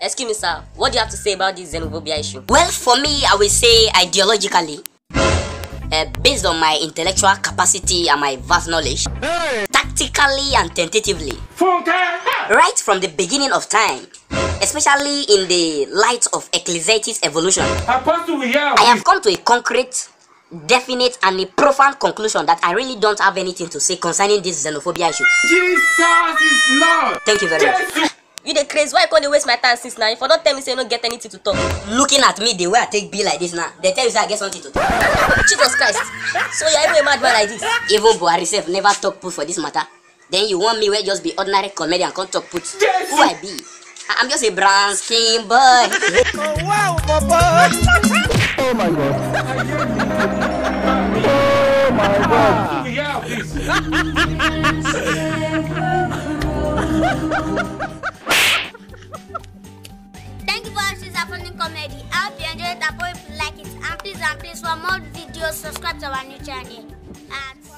Excuse me, sir. What do you have to say about this xenophobia issue? Well, for me, I will say ideologically, based on my intellectual capacity and my vast knowledge, tactically and tentatively, right from the beginning of time, especially in the light of Ecclesiastes evolution, I have come to a concrete, definite, and a profound conclusion that I really don't have anything to say concerning this xenophobia issue. Jesus is Lord. Thank you very much. You the craze, why can't you waste my time since now? If I don't tell me say you don't get anything to talk. Looking at me the way I take be like this now, they tell you say I get something to talk. Jesus Christ. So you're even a madman like this? Even Buhari self never talk put for this matter. Then you want me where just be ordinary comedian can't talk put. Who I be? I'm just a brown skin boy. Oh wow, Papa. Oh my God. Oh my God. Thank you for watching this Afternoon Comedy. I hope you enjoyed it. I hope you like it. And please, for more videos, subscribe to our new channel.